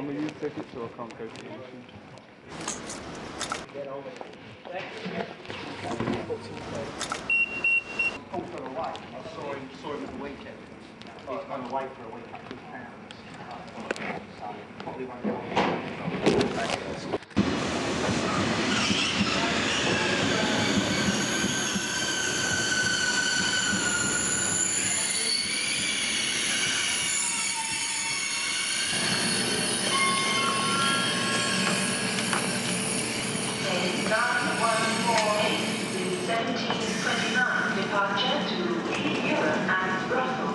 I'm going to use tickets so I can't go to the machine. Paul fell away. I saw him at the weekend. He's gone away for a week up to his parents. So probably won't go on. Departure to Europe and Brussels.